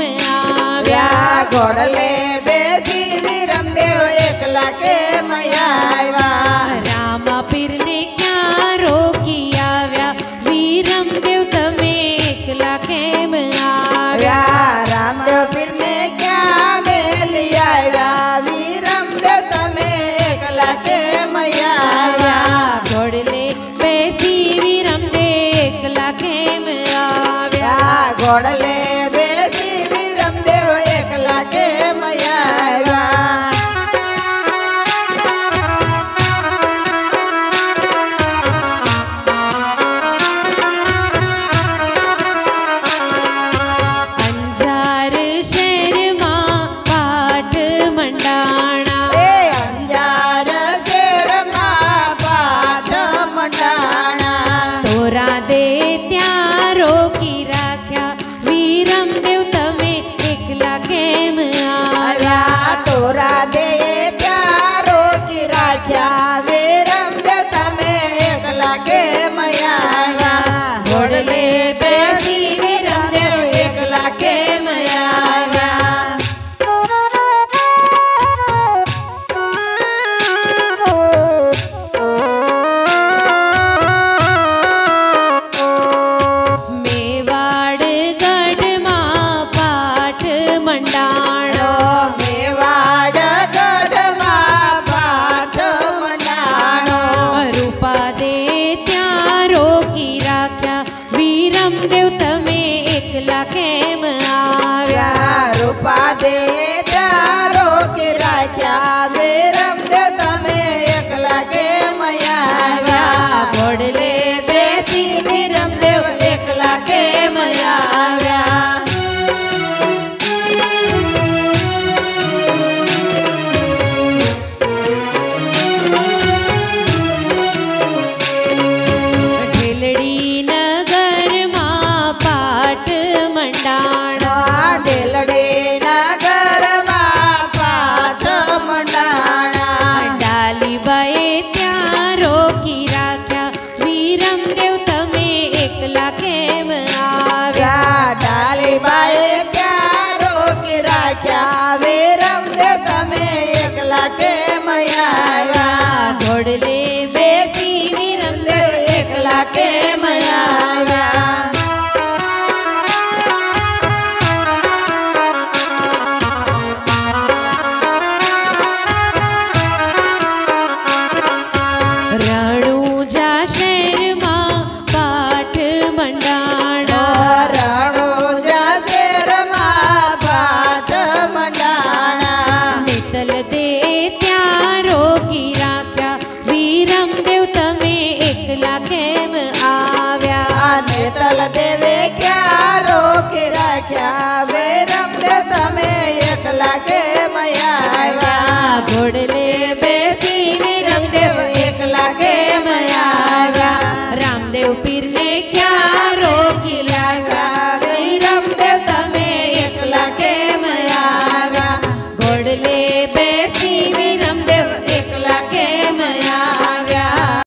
आव्या घोड़ले बेसी वीरमदेव एकला केम आव्या रामा पीर ने क्या रोकी आव्या वीरमदेव तमे एकला केम आव्या रामदेव पीर ने क्या मेली आव्या वीरमदेव तमे एकला केम आव्या घोड़ले बेसी वीरमदेव एकला केम आव्या घोड़ले बेसी वीरमदेव एकला केम आव्या तोरा दे प्यारो की राख्या वीरमदेव तमे एकला केम आव्या घोड़ले बेसी वीरमदेव एकला केम आव्या मेवाड़ गढ़ मां पाठ मंडाणो वीरमदेव तमे एकला केम आव्या रूपा दे चारो की राख्या वीरमदेव तमे एकला केम आव्या घोड़ले बेसी वीरमदेव एकला केम आव्या राख्या वीरमदेव तमे एकला केम आव्या घोड़ले बेसी वीरमदेव एकला केम आव्या रणुजा शहर मां पाठ मंडाणो रणुजा शहर मां पाठ मंडाणा नेतल दे त्यारो की राख्या वीरमदेव तमे एकला केम आव्या नेतल देवे क्या रोकी राख्या वीरमदेव तमे एकला केम आव्या घोड़ले बेसी वीरमदेव एकला केम आव्या रामदेव पीर ने क्या रोकी राख्या